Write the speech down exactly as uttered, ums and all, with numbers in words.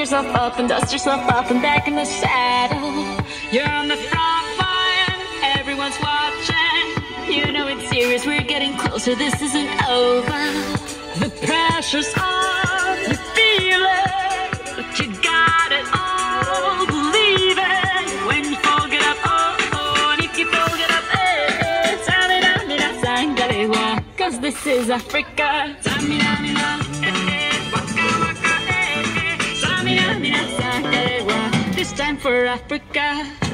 yourself up and dust yourself off and back in the saddle. You're on the front line, everyone's watching. You know it's serious, we're getting closer, this isn't over. The pressure's on, you feel it, but you got it all, believe it. When you fold it up, oh, oh, and if you fold it up, eh, eh, Samina, mina, sangalewa, cause this is Africa. Samina, mina, eh, eh, waka, waka, eh, eh, Samina, mina, sangalewa, this time for Africa.